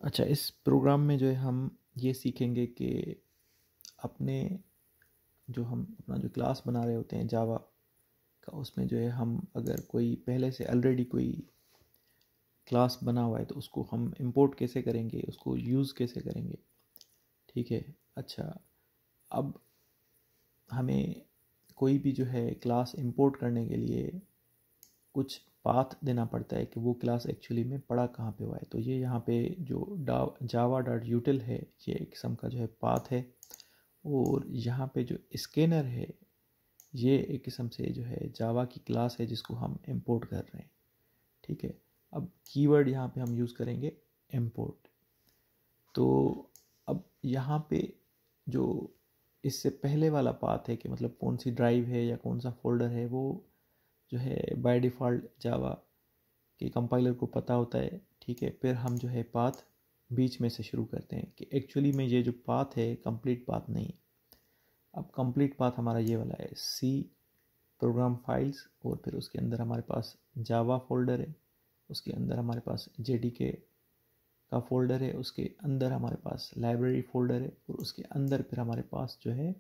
अच्छा, इस प्रोग्राम में जो है हम ये सीखेंगे कि अपने हम अपना जो क्लास बना रहे होते हैं जावा का, उसमें जो है हम अगर कोई पहले से ऑलरेडी कोई क्लास बना हुआ है तो उसको हम इंपोर्ट कैसे करेंगे, उसको यूज़ कैसे करेंगे। ठीक है। अच्छा, अब हमें कोई भी जो है क्लास इंपोर्ट करने के लिए कुछ पाथ देना पड़ता है कि वो क्लास एक्चुअली में पड़ा कहाँ पे हुआ है। तो ये यहाँ पे जो जावा डॉट यूटिल है, ये एक किस्म का जो है पाथ है। और यहाँ पे जो स्कैनर है, ये एक किस्म से जो है जावा की क्लास है जिसको हम इंपोर्ट कर रहे हैं। ठीक है। अब कीवर्ड यहाँ पे हम यूज़ करेंगे इंपोर्ट। तो अब यहाँ पे जो इससे पहले वाला पाथ है कि मतलब कौन सी ड्राइव है या कौन सा फोल्डर है, वो जो है बाय डिफ़ॉल्ट जावा के कंपाइलर को पता होता है। ठीक है। फिर हम जो है पाथ बीच में से शुरू करते हैं कि एक्चुअली में ये जो पाथ है कंप्लीट पाथ नहीं। अब कंप्लीट पाथ हमारा ये वाला है, सी प्रोग्राम फाइल्स, और फिर उसके अंदर हमारे पास जावा फोल्डर है, उसके अंदर हमारे पास जेडीके का फोल्डर है, उसके अंदर हमारे पास लाइब्रेरी फोल्डर है, और उसके अंदर फिर हमारे पास जो है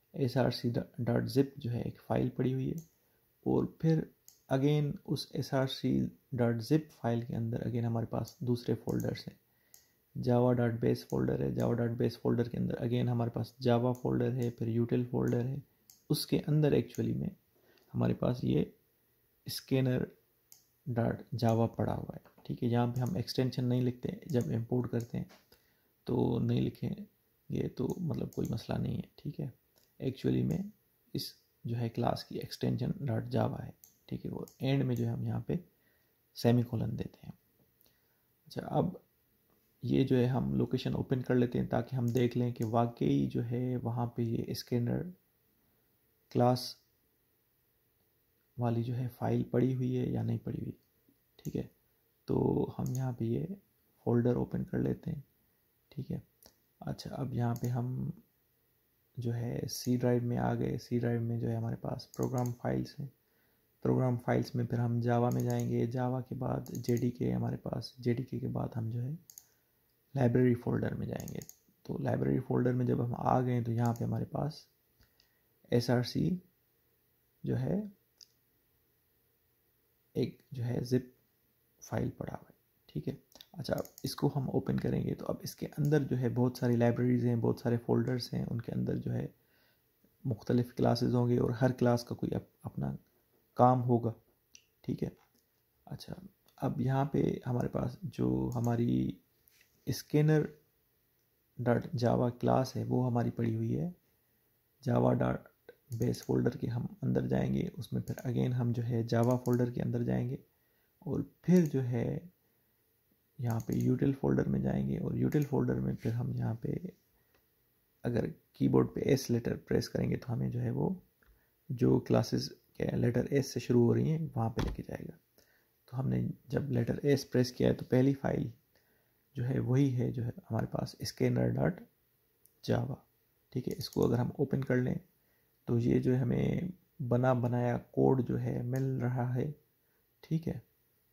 src.zip जो है एक फ़ाइल पड़ी हुई है। और फिर अगेन उस src.zip फाइल के अंदर अगेन हमारे पास दूसरे फोल्डर्स हैं। जावा डॉट बेस फोल्डर है, जावा डॉट बेस फोल्डर के अंदर अगेन हमारे पास जावा फोल्डर है, फिर यूटिल फोल्डर है। उसके अंदर एक्चुअली में हमारे पास ये स्कैनर डॉट जावा पड़ा हुआ है। ठीक है। यहाँ पे हम एक्सटेंशन नहीं लिखते, जब इंपोर्ट करते हैं तो नहीं लिखेंगे तो मतलब कोई मसला नहीं है। ठीक है। एक्चुअली में इस जो है क्लास की एक्सटेंशन डॉट जावा है। ठीक है। वो एंड में जो है हम यहाँ पे सेमीकोलन देते हैं। अच्छा, अब ये जो है हम लोकेशन ओपन कर लेते हैं ताकि हम देख लें कि वाकई जो है वहाँ पे ये स्कैनर क्लास वाली जो है फाइल पड़ी हुई है या नहीं पड़ी हुई। ठीक है। तो हम यहाँ पे ये फोल्डर ओपन कर लेते हैं। ठीक है। अच्छा, अब यहाँ पे हम जो है सी ड्राइव में आ गए। सी ड्राइव में जो है हमारे पास प्रोग्राम फाइल्स हैं। प्रोग्राम फाइल्स में फिर हम जावा में जाएंगे, जावा के बाद जेडीके हमारे पास, जेडीके के बाद हम जो है लाइब्रेरी फ़ोल्डर में जाएंगे। तो लाइब्रेरी फ़ोल्डर में जब हम आ गए तो यहाँ पे हमारे पास src जो है एक जो है ज़िप फाइल पड़ा हुआ है। ठीक है। अच्छा, अब इसको हम ओपन करेंगे तो अब इसके अंदर जो है बहुत सारी लाइब्रेरीज़ हैं, बहुत सारे फ़ोल्डर्स हैं, उनके अंदर जो है मुख्तलिफ़ क्लासेस होंगे और हर क्लास का कोई अपना काम होगा। ठीक है। अच्छा, अब यहाँ पे हमारे पास जो हमारी स्कैनर डॉट जावा क्लास है वो हमारी पड़ी हुई है। जावा डॉट बेस फोल्डर के हम अंदर जाएंगे, उसमें फिर अगेन हम जो है जावा फोल्डर के अंदर जाएंगे, और फिर जो है यहाँ पे यूटिल फोल्डर में जाएंगे, और यूटिल फोल्डर में फिर हम यहाँ पे अगर कीबोर्ड पे एस लेटर प्रेस करेंगे तो हमें जो है वो जो क्लासेस के लेटर एस से शुरू हो रही हैं वहाँ पे लेके जाएगा। तो हमने जब लेटर एस प्रेस किया है तो पहली फाइल जो है वही है जो है हमारे पास स्कैनर डॉट जावा। ठीक है। इसको अगर हम ओपन कर लें तो ये जो है हमें बना बनाया कोड जो है मिल रहा है। ठीक है।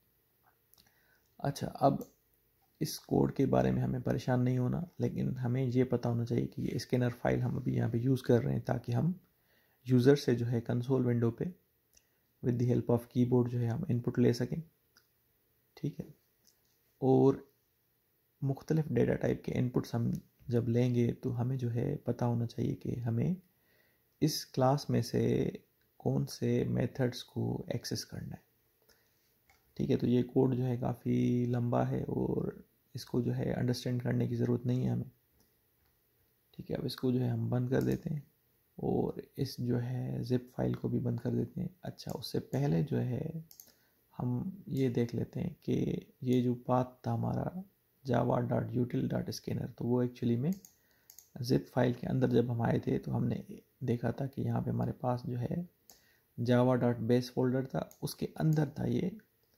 अच्छा, अब इस कोड के बारे में हमें परेशान नहीं होना, लेकिन हमें ये पता होना चाहिए कि ये स्कैनर फाइल हम अभी यहाँ पे यूज़ कर रहे हैं ताकि हम यूज़र से जो है कंसोल विंडो पे with the help of keyboard जो है हम इनपुट ले सकें। ठीक है। और मुख्तलिफ डेटा टाइप के इनपुट्स हम जब लेंगे तो हमें जो है पता होना चाहिए कि हमें इस क्लास में से कौन से मेथड्स को एक्सेस करना है। ठीक है। तो ये कोड जो है काफ़ी लंबा है और इसको जो है अंडरस्टैंड करने की ज़रूरत नहीं है हमें। ठीक है। अब इसको जो है हम बंद कर देते हैं और इस जो है ज़िप फाइल को भी बंद कर देते हैं। अच्छा, उससे पहले जो है हम ये देख लेते हैं कि ये जो पाथ था हमारा Java dot util dot scanner, तो वो एक्चुअली में ज़िप फाइल के अंदर जब हम आए थे तो हमने देखा था कि यहाँ पे हमारे पास जो है जावा डॉट बेस फोल्डर था, उसके अंदर था ये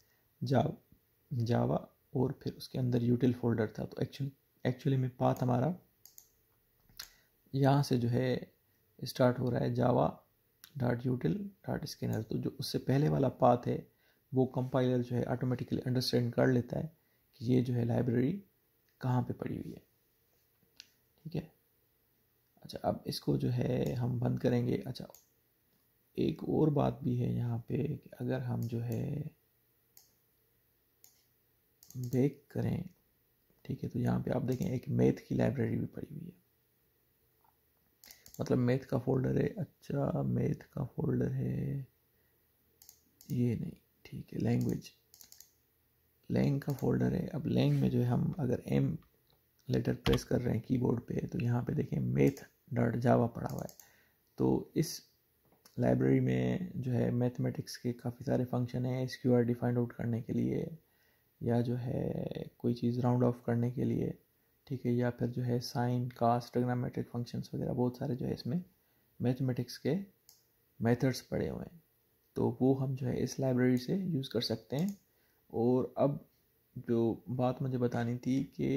जावा, और फिर उसके अंदर यूटिल फोल्डर था। तो एक्चुअली में पाथ हमारा यहाँ से जो है स्टार्ट हो रहा है Java dot util dot scanner. तो जो उससे पहले वाला पाथ है वो कंपाइलर जो है ऑटोमेटिकली अंडरस्टैंड कर लेता है कि ये जो है लाइब्रेरी कहाँ पे पड़ी हुई है। ठीक है, अच्छा अब इसको जो है हम बंद करेंगे। अच्छा एक और बात भी है यहाँ पे कि अगर हम जो है बैक करें, ठीक है, तो यहाँ पे आप देखें एक मैथ की लाइब्रेरी भी पड़ी हुई है, मतलब मैथ का फोल्डर है। अच्छा मैथ का फोल्डर है ये नहीं, ठीक है, लैंग का फोल्डर है। अब लैंग में जो है हम अगर एम लेटर प्रेस कर रहे हैं कीबोर्ड पे, तो यहाँ पे देखें मैथ डॉट जावा पड़ा हुआ है। तो इस लाइब्रेरी में जो है मैथमेटिक्स के काफ़ी सारे फंक्शन हैं, SQRT फाइंड आउट करने के लिए, या जो है कोई चीज़ राउंड ऑफ करने के लिए, ठीक है, या फिर जो है साइन कास्ट ट्रिग्नोमेट्रिक फंक्शंस वगैरह बहुत सारे जो है इसमें मैथमेटिक्स के मेथड्स पड़े हुए हैं। तो वो हम जो है इस लाइब्रेरी से यूज़ कर सकते हैं। और अब जो बात मुझे बतानी थी कि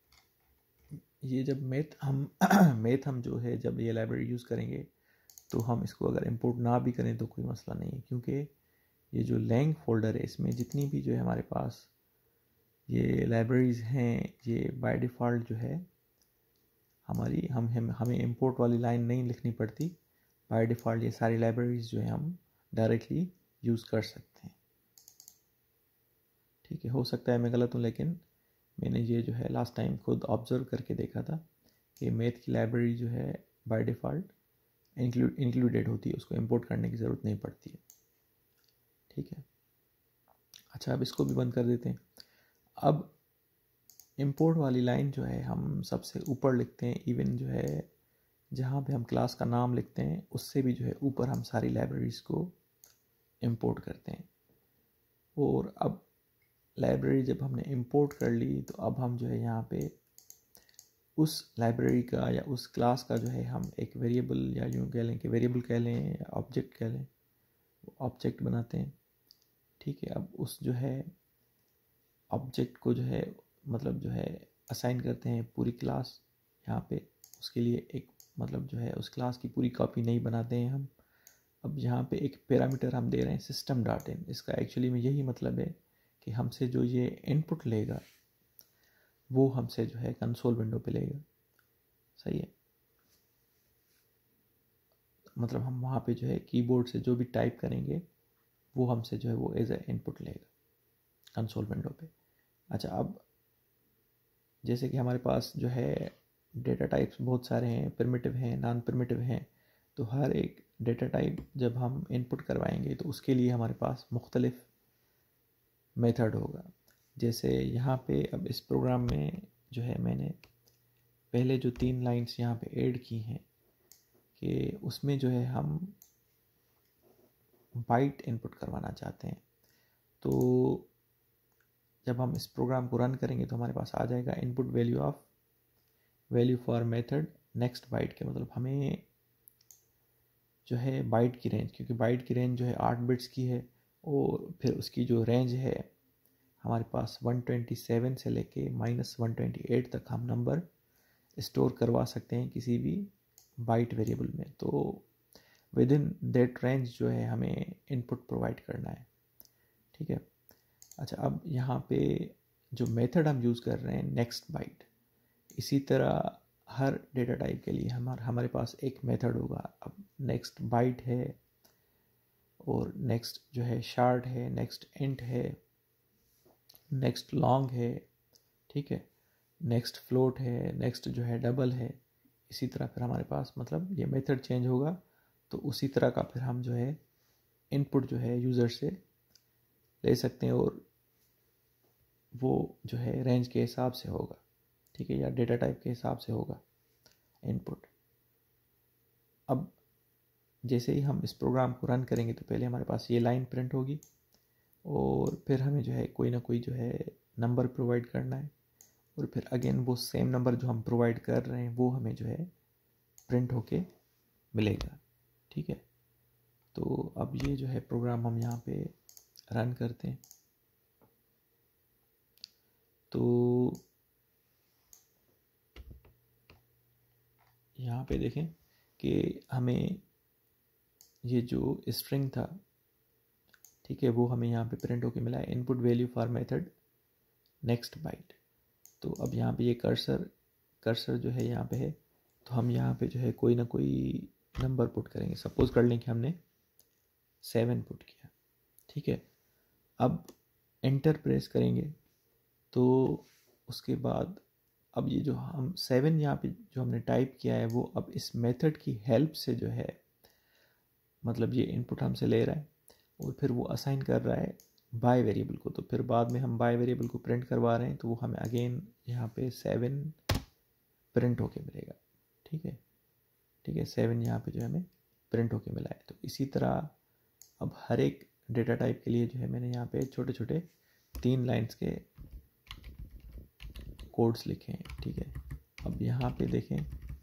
ये जब मैथ हम मैथ हम जो है जब ये लाइब्रेरी यूज़ करेंगे तो हम इसको अगर इंपोर्ट ना भी करें तो कोई मसला नहीं है, क्योंकि ये जो लैंग फोल्डर है इसमें जितनी भी जो है हमारे पास ये लाइब्रेरीज़ हैं, ये बाय डिफ़ॉल्ट जो है हमारी हमें इंपोर्ट वाली लाइन नहीं लिखनी पड़ती। बाय डिफ़ॉल्ट ये सारी लाइब्रेरीज़ जो है हम डायरेक्टली यूज़ कर सकते हैं। ठीक है, हो सकता है मैं गलत हूँ, लेकिन मैंने ये जो है लास्ट टाइम खुद ऑब्ज़र्व करके देखा था कि मैथ की लाइब्रेरी जो है बाय डिफ़ॉल्ट इंक्लूडेड होती है, उसको इंपोर्ट करने की ज़रूरत नहीं पड़ती है। ठीक है, अच्छा अब इसको भी बंद कर देते हैं। अब इंपोर्ट वाली लाइन जो है हम सबसे ऊपर लिखते हैं, इवन जो है जहाँ पे हम क्लास का नाम लिखते हैं उससे भी जो है ऊपर हम सारी लाइब्रेरीज़ को इंपोर्ट करते हैं। और अब लाइब्रेरी जब हमने इंपोर्ट कर ली तो अब हम जो है यहाँ पे उस लाइब्रेरी का या उस क्लास का जो है हम एक वेरिएबल, या यूँ कह लें कि वेरिएबल कह लें या ऑब्जेक्ट कह लें, ऑब्जेक्ट बनाते हैं। ठीक है, अब उस जो है ऑब्जेक्ट को जो है मतलब जो है असाइन करते हैं पूरी क्लास यहाँ पे। उसके लिए एक मतलब जो है उस क्लास की पूरी कॉपी नहीं बनाते हैं हम। अब यहाँ पे एक पैरामीटर हम दे रहे हैं सिस्टम डॉट इन। इसका एक्चुअली में यही मतलब है कि हमसे जो ये इनपुट लेगा वो हमसे जो है कंसोल विंडो पे लेगा। सही है, मतलब हम वहाँ पे जो है कीबोर्ड से जो भी टाइप करेंगे वो हमसे जो है वो एज ए इनपुट लेगा कंसोल विंडो पे। अच्छा अब जैसे कि हमारे पास जो है डेटा टाइप्स बहुत सारे हैं, प्रिमिटिव हैं, नॉन प्रिमिटिव हैं, तो हर एक डेटा टाइप जब हम इनपुट करवाएंगे तो उसके लिए हमारे पास मुख्तलिफ मेथड होगा। जैसे यहाँ पे अब इस प्रोग्राम में जो है मैंने पहले जो 3 लाइंस यहाँ पे ऐड की हैं कि उसमें जो है हम बाइट इनपुट करवाना चाहते हैं। तो जब हम इस प्रोग्राम को रन करेंगे तो हमारे पास आ जाएगा input value for method next byte के, मतलब हमें जो है बाइट की रेंज, क्योंकि बाइट की रेंज जो है 8 बिट्स की है, और फिर उसकी जो रेंज है हमारे पास 127 से लेके -128 तक हम नंबर स्टोर करवा सकते हैं किसी भी बाइट वेरिएबल में। तो विद इन दैट रेंज जो है हमें इनपुट प्रोवाइड करना है। ठीक है, अच्छा अब यहाँ पे जो मेथड हम यूज़ कर रहे हैं नेक्स्ट बाइट, इसी तरह हर डेटा टाइप के लिए हमारे पास एक मेथड होगा। अब नेक्स्ट बाइट है, और नेक्स्ट जो है शार्ट है, नेक्स्ट इंट है, नेक्स्ट लॉन्ग है, ठीक है, नेक्स्ट फ्लोट है, नेक्स्ट जो है डबल है। इसी तरह फिर हमारे पास मतलब ये मेथड चेंज होगा तो उसी तरह का फिर हम जो है इनपुट जो है यूज़र से ले सकते हैं, और वो जो है रेंज के हिसाब से होगा, ठीक है, या डेटा टाइप के हिसाब से होगा इनपुट। अब जैसे ही हम इस प्रोग्राम को रन करेंगे तो पहले हमारे पास ये लाइन प्रिंट होगी, और फिर हमें जो है कोई ना कोई जो है नंबर प्रोवाइड करना है, और फिर अगेन वो सेम नंबर जो हम प्रोवाइड कर रहे हैं वो हमें जो है प्रिंट होके मिलेगा। ठीक है, तो अब ये जो है प्रोग्राम हम यहाँ पे रन करते हैं तो यहाँ पे देखें कि हमें ये जो स्ट्रिंग था, ठीक है, वो हमें यहाँ पे प्रिंट होके मिला है, input value for method next byte. तो अब यहाँ पे ये कर्सर जो है यहाँ पे है, तो हम यहाँ पे जो है कोई ना कोई नंबर पुट करेंगे। सपोज कर लें कि हमने 7 पुट किया, ठीक है। अब एंटर प्रेस करेंगे तो उसके बाद अब ये जो हम 7 यहाँ पे जो हमने टाइप किया है वो अब इस मेथड की हेल्प से जो है, मतलब ये इनपुट हमसे ले रहा है और फिर वो असाइन कर रहा है बाय वेरिएबल को। तो फिर बाद में हम बाय वेरिएबल को प्रिंट करवा रहे हैं, तो वो हमें अगेन यहाँ पे 7 प्रिंट होके मिलेगा, ठीक है। ठीक है, 7 यहाँ पे जो है हमें प्रिंट होके मिला है। तो इसी तरह अब हर एक डेटा टाइप के लिए जो है मैंने यहाँ पे छोटे छोटे 3 लाइन्स के कोड्स लिखे हैं, ठीक है। अब यहाँ पे देखें,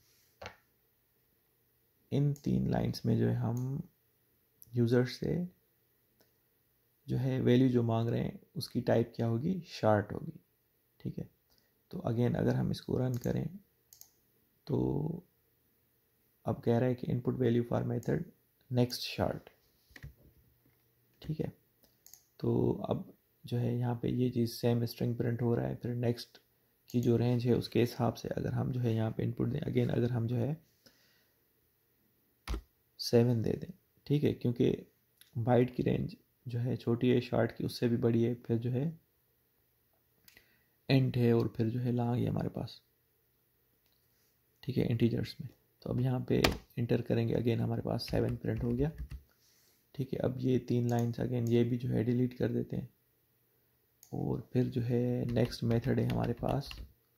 इन 3 लाइन्स में जो है हम यूज़र से जो है वैल्यू जो मांग रहे हैं उसकी टाइप क्या होगी, शार्ट होगी, ठीक है। तो अगेन अगर हम इसको रन करें तो अब कह रहा है कि input value for method next short, ठीक है। तो अब जो है यहाँ पे ये चीज़ सेम स्ट्रिंग प्रिंट हो रहा है। फिर नेक्स्ट की जो रेंज है उसके हिसाब से अगर हम जो है यहाँ पे इनपुट दें, अगेन अगर हम जो है 7 दे दें, ठीक है, क्योंकि बाइट की रेंज जो है छोटी है, शार्ट की उससे भी बड़ी है। फिर जो है एंट है और फिर जो है लॉन्ग है हमारे पास, ठीक है, इंटीजर्स में। तो अब यहाँ पे इंटर करेंगे, अगेन हमारे पास 7 प्रिंट हो गया, ठीक है। अब ये 3 लाइन्स अगेन ये भी जो है डिलीट कर देते हैं और फिर जो है नेक्स्ट मेथड है हमारे पास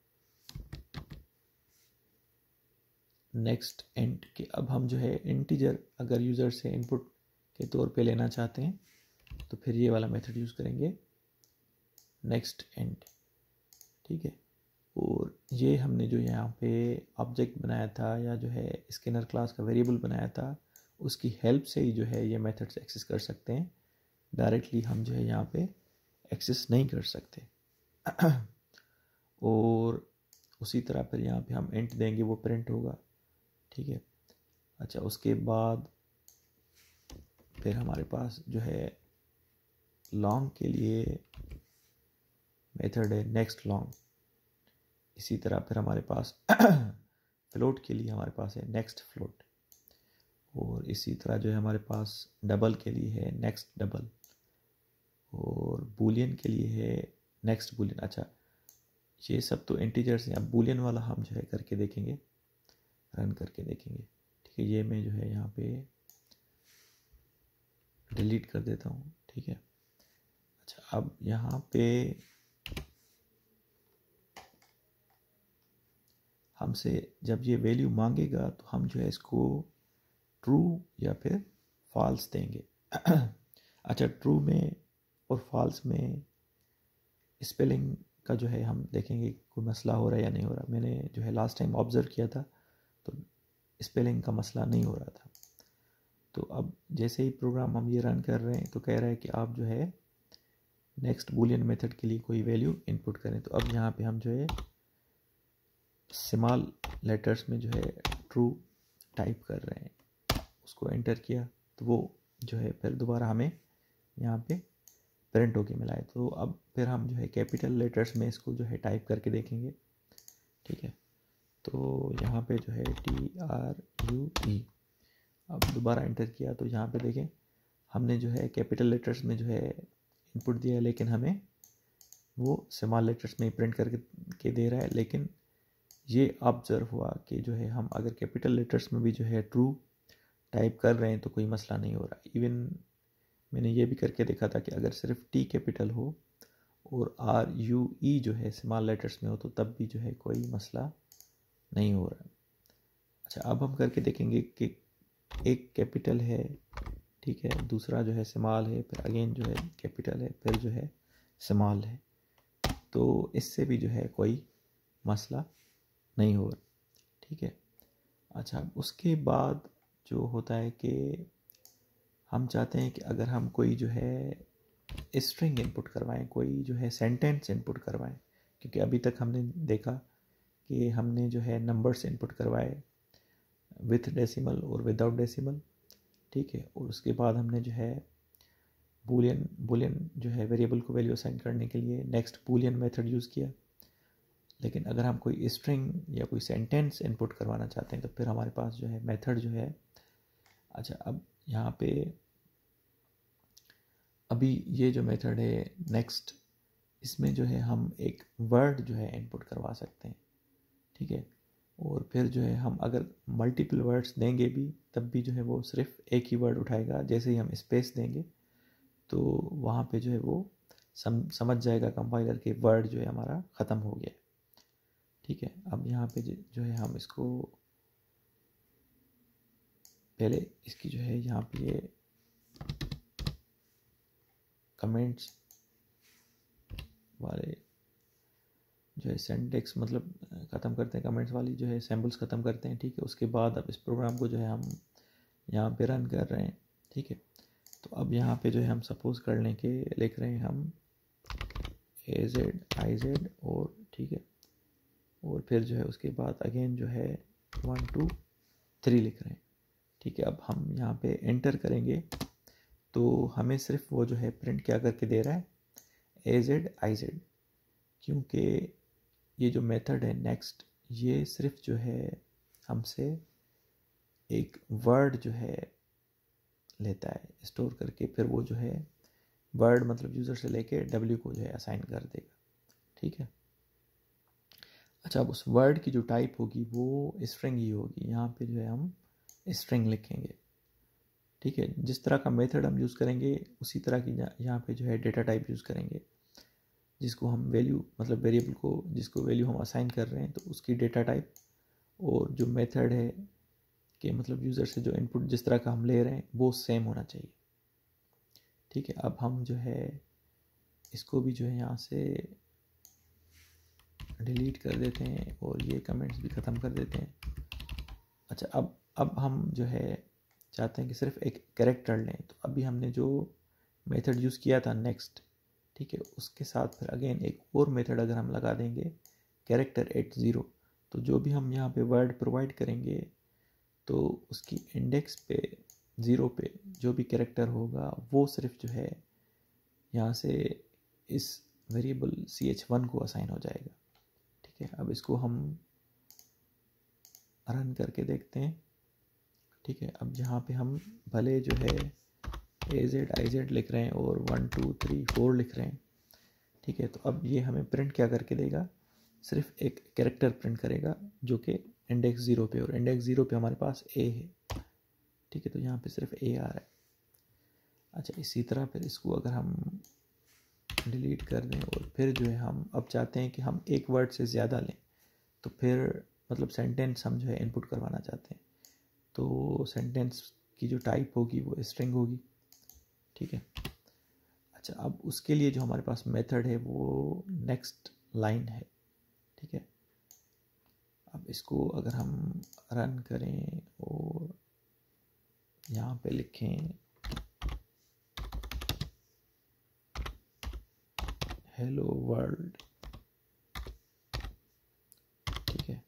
नेक्स्ट एंट के। अब हम जो है इंटीजर अगर यूज़र से इनपुट के तौर पे लेना चाहते हैं तो फिर ये वाला मेथड यूज़ करेंगे नेक्स्ट एंट, ठीक है। और ये हमने जो यहाँ पे ऑब्जेक्ट बनाया था या जो है स्कैनर क्लास का वेरिएबल बनाया था उसकी हेल्प से ही जो है ये मेथड्स एक्सेस कर सकते हैं। डायरेक्टली हम जो है यहाँ पे एक्सेस नहीं कर सकते। और उसी तरह फिर यहाँ पे हम एंट देंगे, वो प्रिंट होगा, ठीक है। अच्छा, उसके बाद फिर हमारे पास जो है लॉन्ग के लिए मेथड है नेक्स्ट लॉन्ग। इसी तरह फिर हमारे पास फ्लोट के लिए हमारे पास है नेक्स्ट फ्लोट। और इसी तरह जो है हमारे पास डबल के लिए है नेक्स्ट डबल और बूलियन के लिए है नेक्स्ट बूलियन। अच्छा, ये सब तो इंटीजर्स हैं। अब बूलियन वाला हम जो है करके देखेंगे, रन करके देखेंगे, ठीक है। ये मैं जो है यहाँ पे डिलीट कर देता हूँ, ठीक है। अच्छा, अब यहाँ पे हमसे जब ये वैल्यू मांगेगा तो हम जो है इसको ट्रू या फिर फॉल्स देंगे। अच्छा, ट्रू में और फॉल्स में स्पेलिंग का जो है हम देखेंगे कोई मसला हो रहा है या नहीं हो रहा। मैंने जो है लास्ट टाइम ऑब्ज़र्व किया था तो स्पेलिंग का मसला नहीं हो रहा था। तो अब जैसे ही प्रोग्राम हम ये रन कर रहे हैं तो कह रहा है कि आप जो है नेक्स्ट बूलियन मेथड के लिए कोई वैल्यू इनपुट करें। तो अब यहाँ पे हम जो है स्मॉल लेटर्स में जो है ट्रू टाइप कर रहे हैं, उसको एंटर किया तो वो जो है फिर दोबारा हमें यहाँ पे प्रिंट होके मिला है। तो अब फिर हम जो है कैपिटल लेटर्स में इसको जो है टाइप करके देखेंगे, ठीक है। तो यहाँ पे जो है TRUE, अब दोबारा एंटर किया तो यहाँ पे देखें हमने जो है कैपिटल लेटर्स में जो है इनपुट दिया है, लेकिन हमें वो स्मॉल लेटर्स में ही प्रिंट करके दे रहा है। लेकिन ये ऑब्जर्व हुआ कि जो है हम अगर कैपिटल लेटर्स में भी जो है ट्रू टाइप कर रहे हैं तो कोई मसला नहीं हो रहा। इवन मैंने ये भी करके देखा था कि अगर सिर्फ T कैपिटल हो और RUE जो है स्मॉल लेटर्स में हो तो तब भी जो है कोई मसला नहीं हो रहा। अच्छा, अब हम करके देखेंगे कि एक कैपिटल है, ठीक है, दूसरा जो है स्मॉल है, फिर अगेन जो है कैपिटल है, फिर जो है स्मॉल है, तो इससे भी जो है कोई मसला नहीं हो रहा, ठीक है। अच्छा, उसके बाद जो होता है कि हम चाहते हैं कि अगर हम कोई जो है स्ट्रिंग इनपुट करवाएं, कोई जो है सेंटेंस इनपुट करवाएं, क्योंकि अभी तक हमने देखा कि हमने जो है नंबर्स इनपुट करवाए विथ डेसिमल और विदाउट डेसिमल, ठीक है। और उसके बाद हमने जो है बूलियन जो है वेरिएबल को वैल्यू असाइन करने के लिए नेक्स्ट बूलियन मेथड यूज़ किया। लेकिन अगर हम कोई स्ट्रिंग या कोई सेंटेंस इनपुट करवाना चाहते हैं तो फिर हमारे पास जो है मेथड जो है। अच्छा, अब यहाँ पे अभी ये जो मेथड है नेक्स्ट, इसमें जो है हम एक वर्ड जो है इनपुट करवा सकते हैं, ठीक है। और फिर जो है हम अगर मल्टीपल वर्ड्स देंगे भी तब भी जो है वो सिर्फ एक ही वर्ड उठाएगा। जैसे ही हम स्पेस देंगे तो वहाँ पे जो है वो समझ जाएगा कंपाइलर के वर्ड जो है हमारा ख़त्म हो गया, ठीक है। अब यहाँ पे जो है हम इसको पहले इसकी जो है यहाँ पे ये कमेंट्स वाले जो है सिंटैक्स मतलब ख़त्म करते हैं, कमेंट्स वाली जो है सैम्पल्स ख़त्म करते हैं, ठीक है। उसके बाद अब इस प्रोग्राम को जो है हम यहाँ पे रन कर रहे हैं, ठीक है। तो अब यहाँ पे जो है हम सपोज कर लें कि लिख रहे हैं हम AZ IZ और, ठीक है। और फिर जो है उसके बाद अगेन जो है 1 2 3 लिख रहे हैं, ठीक है। अब हम यहाँ पे एंटर करेंगे तो हमें सिर्फ वो जो है प्रिंट क्या करके दे रहा है, AZ IZ, क्योंकि ये जो मेथड है नेक्स्ट, ये सिर्फ जो है हमसे एक वर्ड जो है लेता है स्टोर करके, फिर वो जो है वर्ड मतलब यूज़र से लेके W को जो है असाइन कर देगा, ठीक है। अच्छा, अब उस वर्ड की जो टाइप होगी वो स्ट्रिंग ही होगी। यहाँ पे जो है हम स्ट्रिंग लिखेंगे, ठीक है। जिस तरह का मेथड हम यूज़ करेंगे उसी तरह की यहाँ पे जो है डेटा टाइप यूज़ करेंगे, जिसको हम वैल्यू मतलब वेरिएबल को जिसको वैल्यू हम असाइन कर रहे हैं तो उसकी डेटा टाइप, और जो मेथड है कि मतलब यूज़र से जो इनपुट जिस तरह का हम ले रहे हैं वो सेम होना चाहिए, ठीक है। अब हम जो है इसको भी जो है यहाँ से डिलीट कर देते हैं और ये कमेंट्स भी ख़त्म कर देते हैं। अच्छा, अब हम जो है चाहते हैं कि सिर्फ एक कैरेक्टर लें, तो अभी हमने जो मेथड यूज़ किया था नेक्स्ट, ठीक है, उसके साथ फिर अगेन एक और मेथड अगर हम लगा देंगे कैरेक्टर एट 0, तो जो भी हम यहाँ पे वर्ड प्रोवाइड करेंगे तो उसकी इंडेक्स पे 0 पे जो भी कैरेक्टर होगा वो सिर्फ जो है यहाँ से इस वेरिएबल ch1 को असाइन हो जाएगा, ठीक है। अब इसको हम रन करके देखते हैं, ठीक है। अब यहाँ पे हम भले जो है AZ IZ लिख रहे हैं और 1 2 3 4 लिख रहे हैं, ठीक है। तो अब ये हमें प्रिंट क्या करके देगा, सिर्फ एक कैरेक्टर प्रिंट करेगा जो कि इंडेक्स 0 पे, और इंडेक्स 0 पे हमारे पास A है, ठीक है। तो यहाँ पे सिर्फ A आ रहा है। अच्छा, इसी तरह फिर इसको अगर हम डिलीट कर दें और फिर जो है हम अब चाहते हैं कि हम एक वर्ड से ज़्यादा लें, तो फिर मतलब सेंटेंस हम जो है इनपुट करवाना चाहते हैं, तो सेंटेंस की जो टाइप होगी वो स्ट्रिंग होगी, ठीक है। अच्छा, अब उसके लिए जो हमारे पास मेथड है वो नेक्स्ट लाइन है, ठीक है। अब इसको अगर हम रन करें और यहाँ पे लिखें हेलो वर्ल्ड, ठीक है,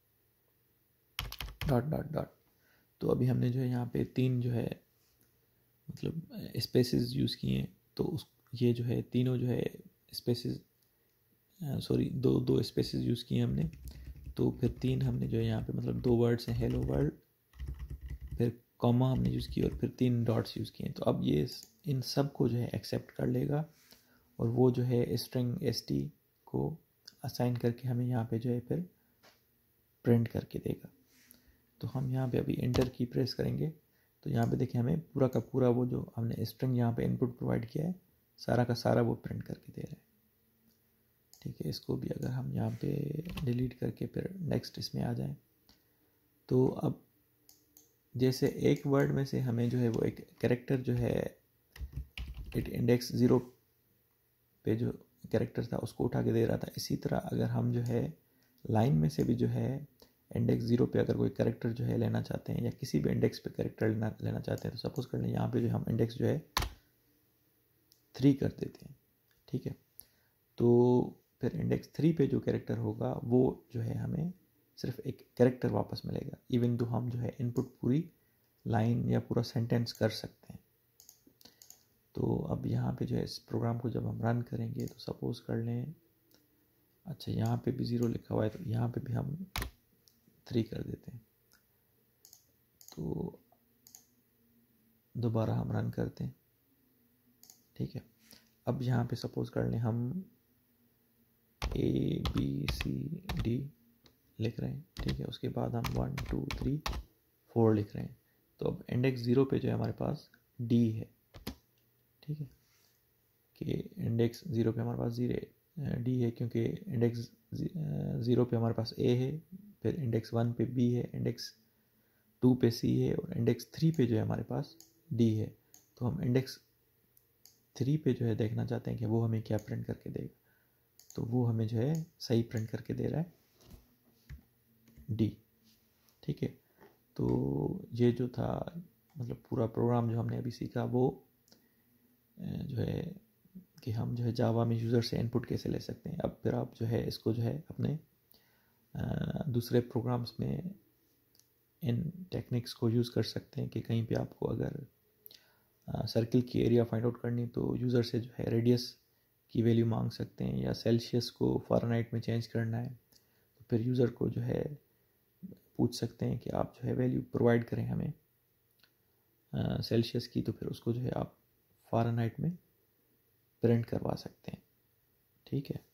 डॉट डॉट डॉट, तो अभी हमने जो है यहाँ पे 3 जो है मतलब स्पेसेस यूज़ किए हैं, तो उस ये जो है तीनों जो है स्पेसेस सॉरी दो स्पेसेस यूज़ किए हमने, तो फिर 3 हमने जो है यहाँ पे मतलब 2 वर्ड्स हैं हेलो वर्ल्ड, फिर कॉमा हमने यूज़ किया और फिर 3 डॉट्स यूज़ किए। तो अब ये इन सब को जो है एक्सेप्ट कर लेगा और वो जो है स्ट्रिंग ST को असाइन करके हमें यहाँ पे जो है फिर प्रिंट करके देगा। तो हम यहाँ पे अभी एंटर की प्रेस करेंगे तो यहाँ पे देखिए हमें पूरा का पूरा वो जो हमने स्ट्रिंग यहाँ पे इनपुट प्रोवाइड किया है सारा का सारा वो प्रिंट करके दे रहा है, ठीक है। इसको भी अगर हम यहाँ पे डिलीट करके फिर नेक्स्ट इसमें आ जाएं, तो अब जैसे एक वर्ड में से हमें जो है वो एक कैरेक्टर जो है इट इंडेक्स 0 पे जो कैरेक्टर था उसको उठा के दे रहा था, इसी तरह अगर हम जो है लाइन में से भी जो है इंडेक्स 0 पे अगर कोई कैरेक्टर जो है लेना चाहते हैं या किसी भी इंडेक्स पे कैरेक्टर लेना चाहते हैं, तो सपोज कर लें यहाँ पे जो हम इंडेक्स जो है 3 कर देते हैं, ठीक है। तो फिर इंडेक्स 3 पे जो कैरेक्टर होगा वो जो है हमें सिर्फ एक कैरेक्टर वापस मिलेगा, इवन तो हम जो है इनपुट पूरी लाइन या पूरा सेंटेंस कर सकते हैं। तो अब यहाँ पे जो है इस प्रोग्राम को जब हम रन करेंगे तो सपोज कर लें अच्छा, यहाँ पे भी 0 लिखा हुआ है तो यहाँ पे भी हम 3 कर देते हैं। तो दोबारा हम रन करते हैं, ठीक है। अब यहाँ पे सपोज कर लें हम ABCD लिख रहे हैं, ठीक है। उसके बाद हम 1 2 3 4 लिख रहे हैं। तो अब इंडेक्स 0 पे जो है हमारे पास D है, ठीक है। कि इंडेक्स 0 पे हमारे पास D है, क्योंकि इंडेक्स 0 पे हमारे पास A है, फिर इंडेक्स 1 पे B है, इंडेक्स 2 पे C है, और इंडेक्स 3 पे जो है हमारे पास D है। तो हम इंडेक्स 3 पे जो है देखना चाहते हैं कि वो हमें क्या प्रिंट करके देगा। तो वो हमें जो है सही प्रिंट करके दे रहा है D, ठीक है। तो ये जो था मतलब पूरा प्रोग्राम जो हमने अभी सीखा वो जो है कि हम जो है जावा में यूज़र से इनपुट कैसे ले सकते हैं। अब फिर आप जो है इसको जो है अपने दूसरे प्रोग्राम्स में इन टेक्निक्स को यूज़ कर सकते हैं कि कहीं पे आपको अगर सर्किल की एरिया फाइंड आउट करनी तो यूज़र से जो है रेडियस की वैल्यू मांग सकते हैं, या सेल्सियस को फ़ारेनहाइट में चेंज करना है तो फिर यूज़र को जो है पूछ सकते हैं कि आप जो है वैल्यू प्रोवाइड करें हमें सेल्सियस की, तो फिर उसको जो है आप फ़ारेनहाइट में प्रिंट करवा सकते हैं, ठीक है।